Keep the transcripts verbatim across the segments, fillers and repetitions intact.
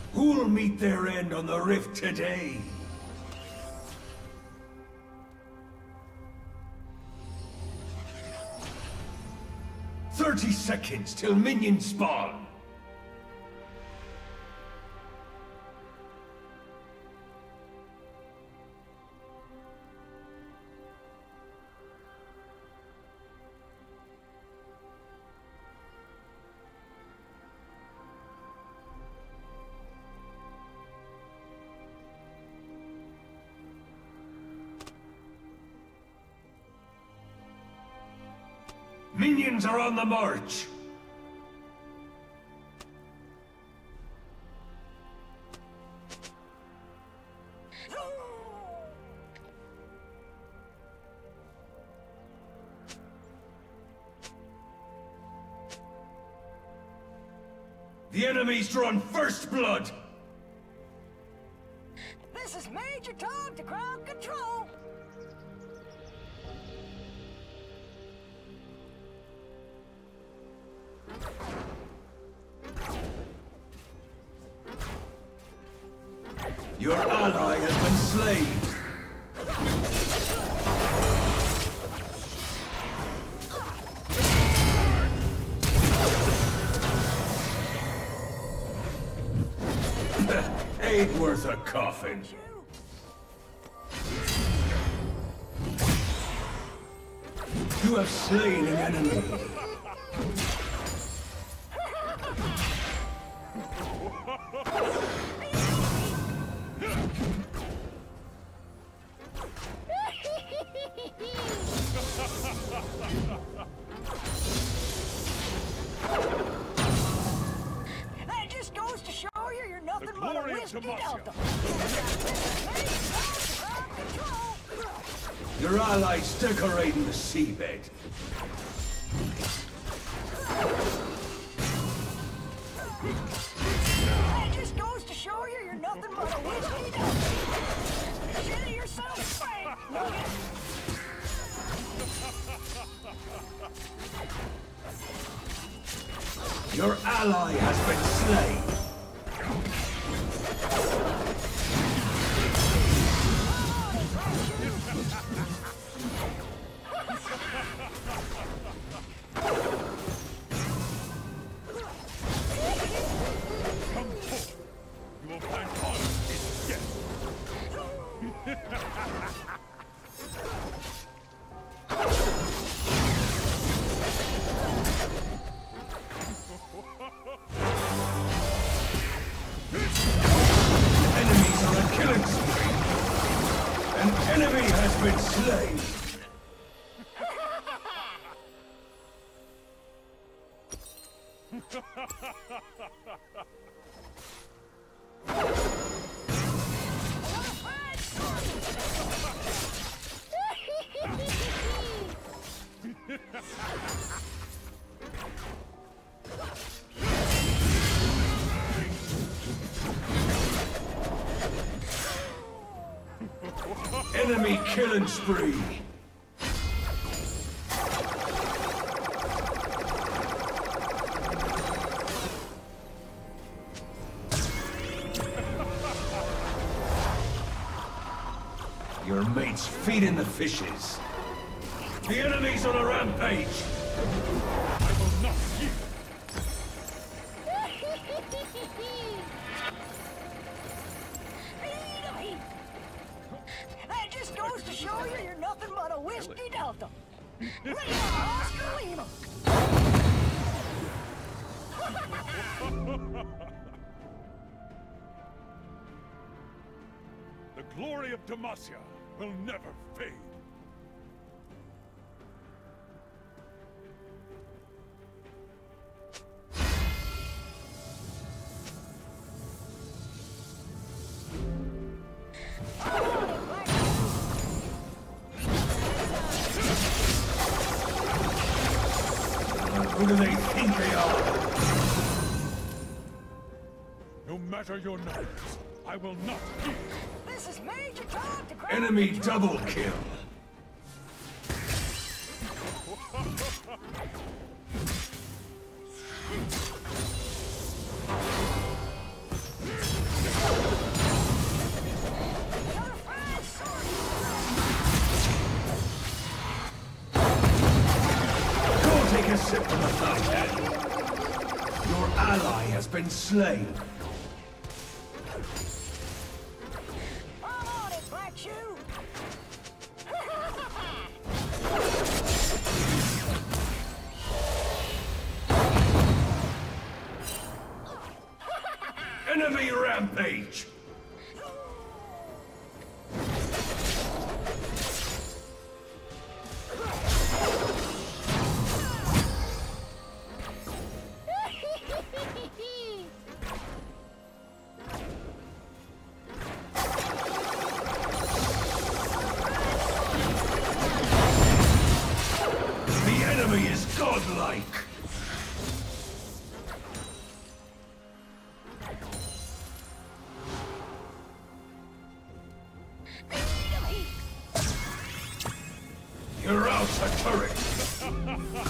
Who'll meet their end on the rift today? Thirty seconds till minions spawn. Minions are on the march! The enemy's drawn first blood! This is Major Tom to ground control! Your ally has been slain! Ain't worth a coffin. You have slain an enemy. That just goes to show you you're nothing but a whiskey delta. Your allies decorating the seabed. That just goes to show you you're nothing but a whiskey delta. Consider yourself spanked, nugget. Your ally has been slain. Come forth. You will find honor in death. Enemies are a killing spree. An enemy has been slain. Enemy killing spree. Your mate's feeding the fishes. The enemy's on a rampage. I will not yield. That just goes to show you you're nothing but a whiskey delta. Ready for Oscar Lima. The glory of Demacia will never fade. Who do they think they are? No matter your numbers, I will not yield. This is Major Tom to ground Enemy control. double kill. Your ally has been slain. I'm on it, Black Shoe! Enemy rampage! The enemy is godlike! You're out a turret!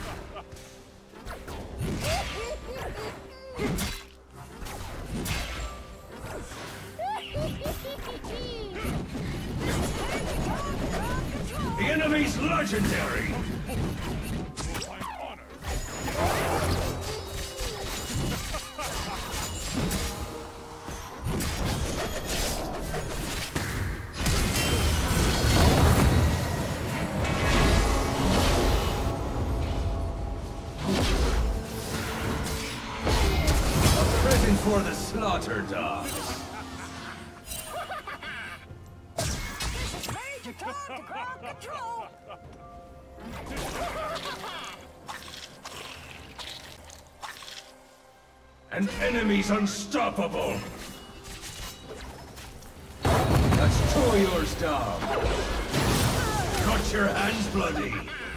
The enemy's legendary! You'll find honor. A present for the slaughter dogs! This is Major Tom to ground control! An enemy's unstoppable! That's two of yours down! Cut your hands bloody!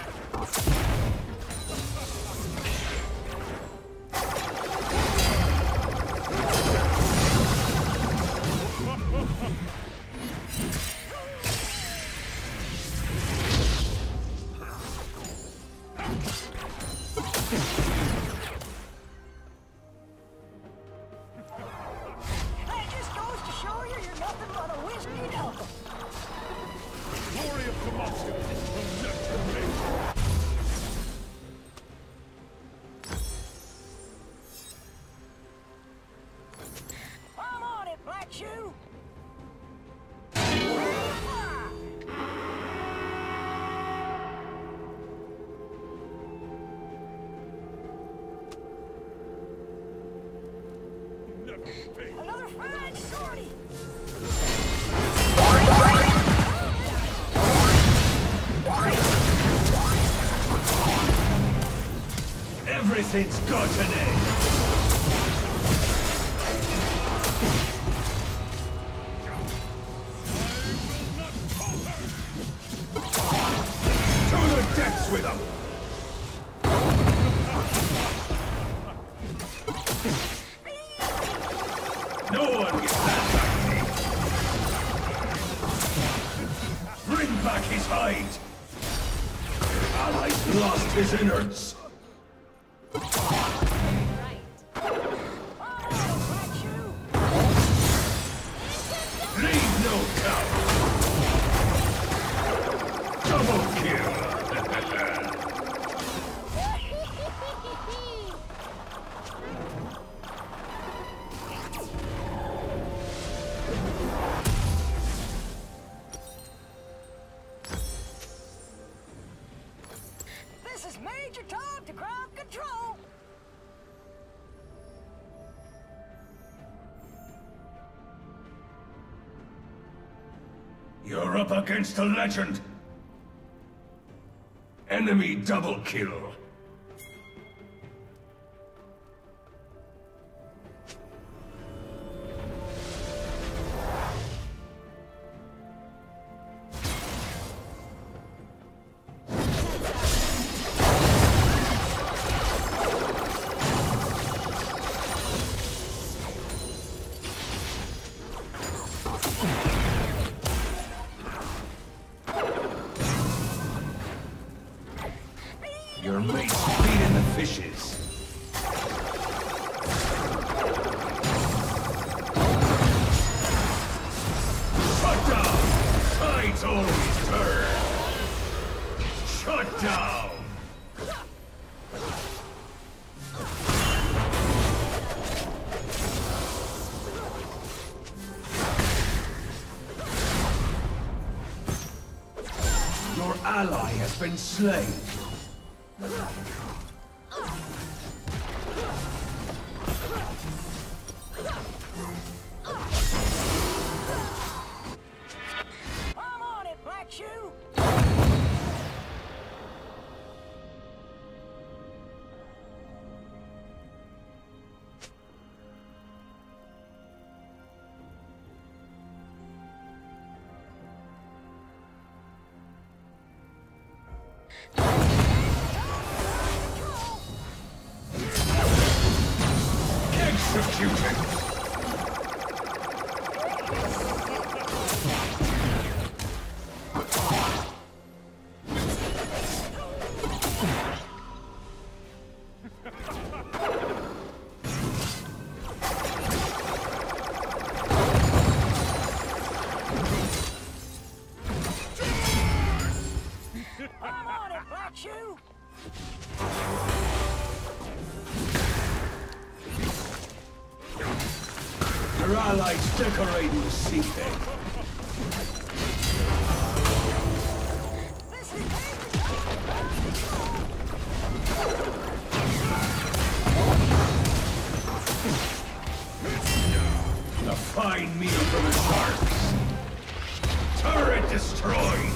That just goes to show you you're nothing but a whiskey dog! Glory of Demacia will never fade. I'm on it, Black Shoe! Never fade. Another fine sortie! Everything's got an end! To the depths with them! No one gets that back! Bring back his hide! Your allies lost his innards! Leave no doubt! Double kill! This is Major Tom to ground control! You're up against a legend! Enemy double kill! Your ally has been slain. I'm on it, Black Shoe! Executed! I'm on it, Black Shoe! Your allies decorating the seabed. This is David! A fine meal for the sharks. Turret destroyed.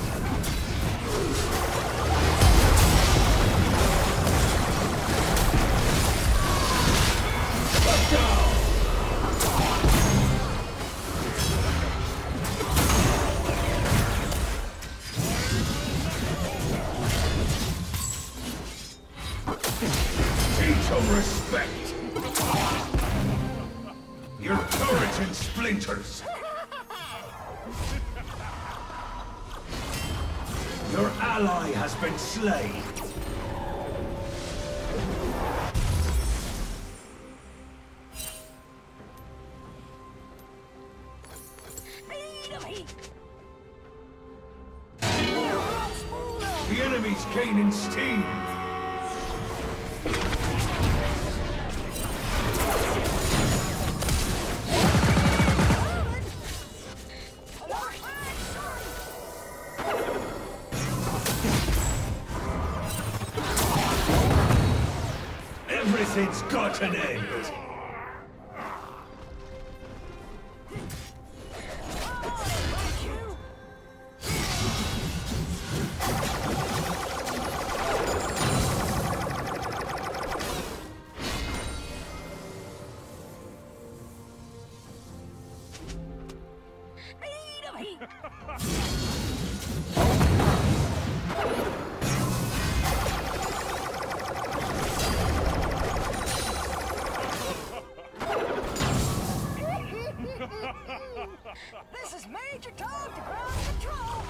Shut down. Teach them respect. Your turret's in splinters. Your ally has been slain. Speed of heat! The enemy's gaining steam. Everything's got an end. Speed of heat! This is Major Tom to ground control!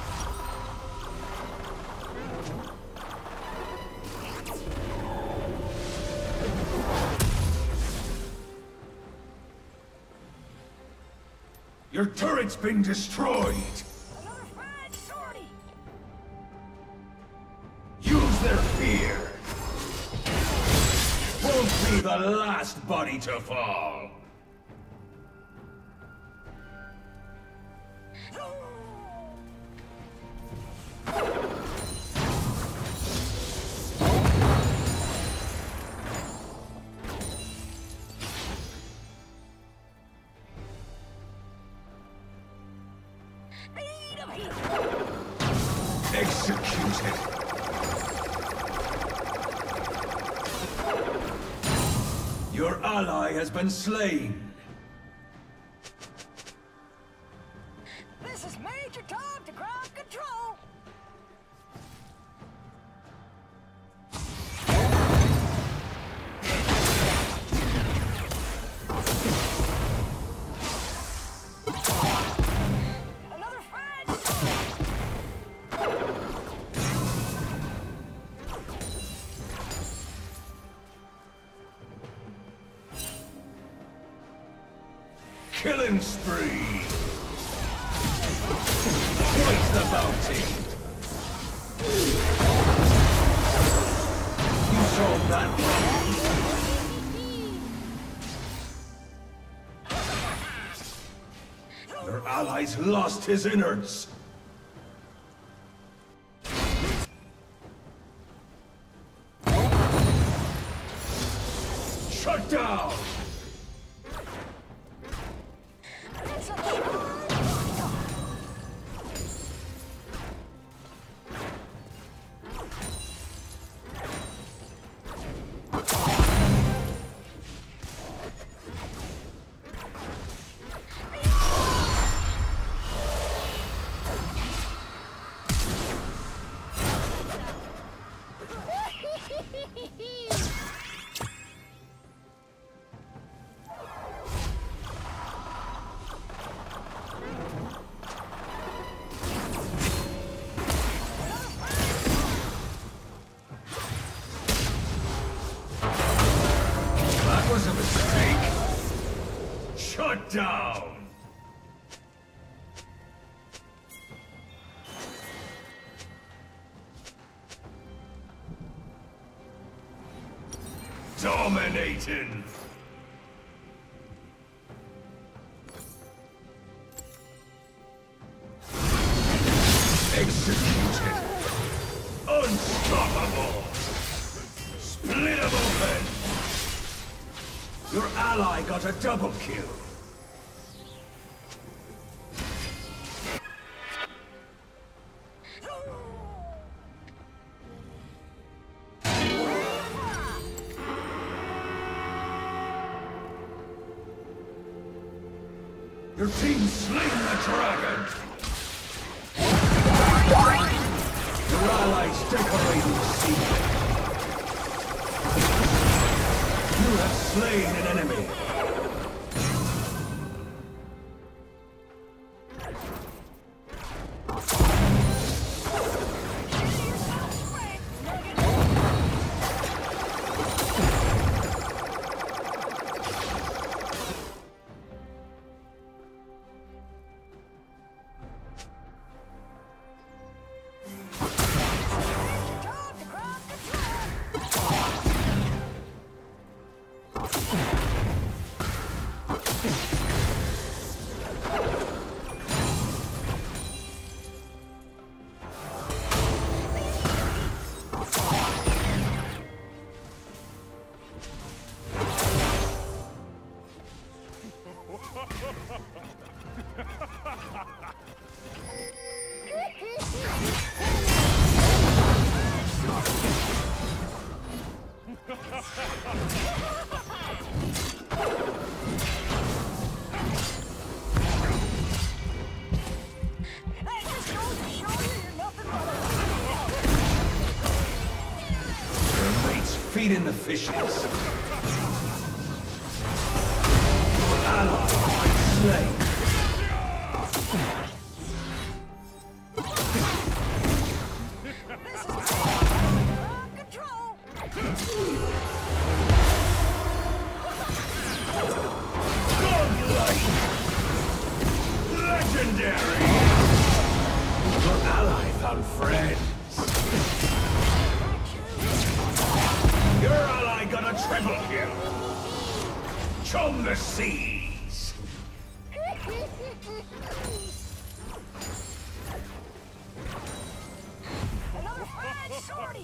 Your turret's been destroyed. Another fine sortie! Use their fear. Won't be the last body to fall. Speed of heat! Executed. Your ally has been slain. This is Major Tom to ground control! Another fine sortie! Killing spree. Twice the bounty. You saw that one. Your allies lost his innards. down! It's a charge! That was a mistake! Shut down! Dominating! Executed! Unstoppable! Split 'em open! Your ally got a double kill! Your team's slain the dragon! Your allies decorating the sea. You have slain an enemy. Feeding the fishes. Your ally is slain. This is control! Godlike! Legendary! Your ally found friends. Your ally got a triple kill! Chum the seas! Another bad sortie!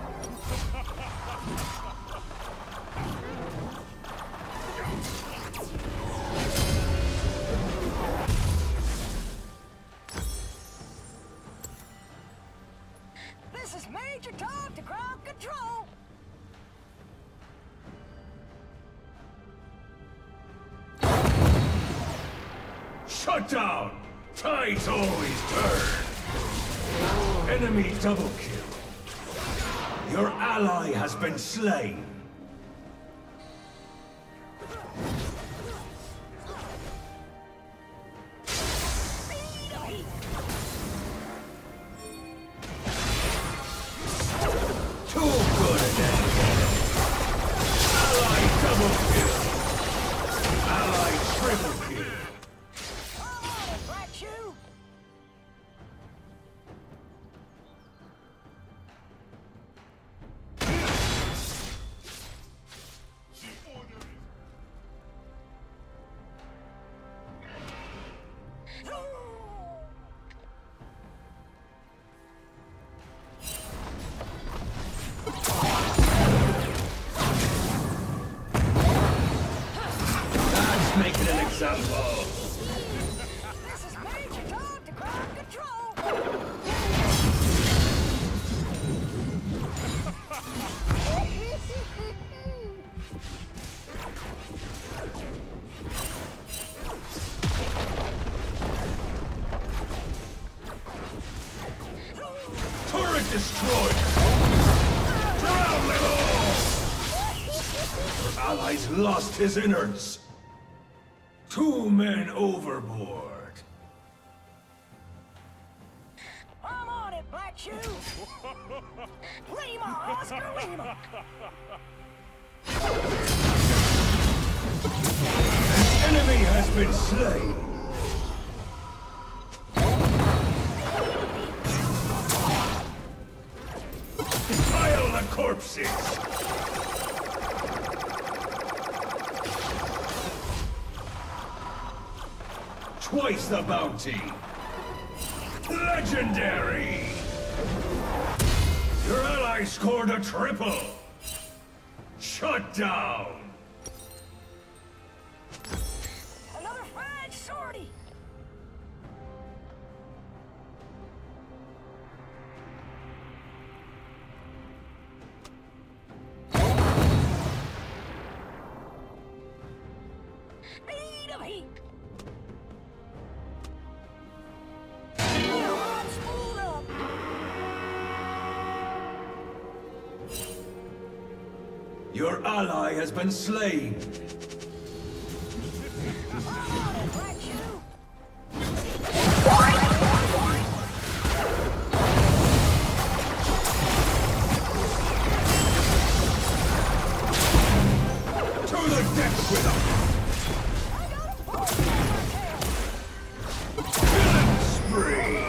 This is Major Tom to ground control! Shut down! Tides always turn! Enemy double kill. Your ally has been slain. Too good again. Ally double kill. Ally triple kill. Black Shoe! Just making an example. This is Major Tom to ground control. Turret destroyed! Drown them all! Your allies lost his innards. Two men overboard. I'm on it, Black Shoe. Lima, Oscar Lima. An enemy has been slain. Pile the corpses! Twice the bounty! Legendary! Your ally scored a triple! Shut down! Another fine sortie. Speed of heat. Come spool up. Your ally has been slain! I'm on it, Black Shoe. To the depths with them! I got a point on my tail. Killing spree!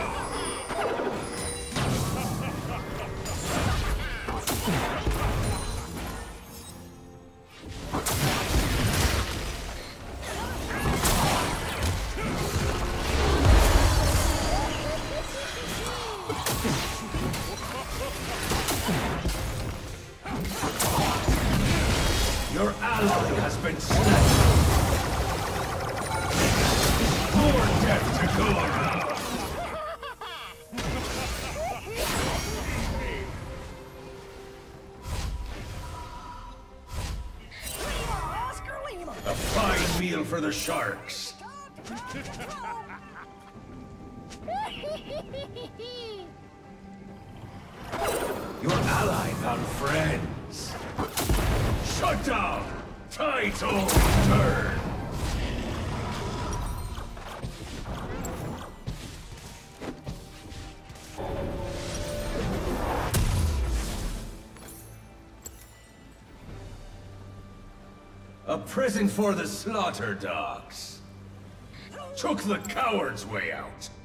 Your ally has been slain! More death to go around! Lima, Oscar Lima. A fine meal for the sharks! Time to ground control. Your ally found friends! Shut down! Title turn! A present for the slaughter dogs! Took the coward's way out!